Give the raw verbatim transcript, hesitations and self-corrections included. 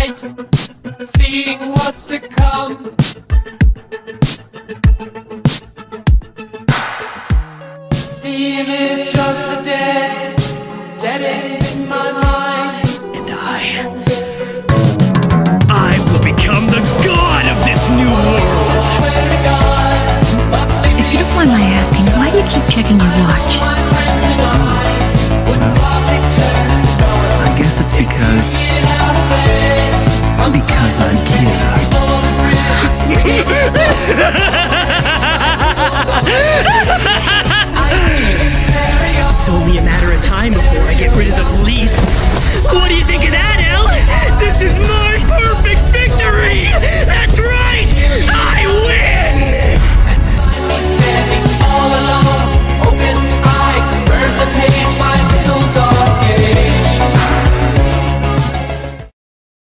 night, seeing what's to come. The image of the dead, dead ends in my mind. And I... I will become the god of this new world! If you don't mind my asking, why do you keep checking your watch?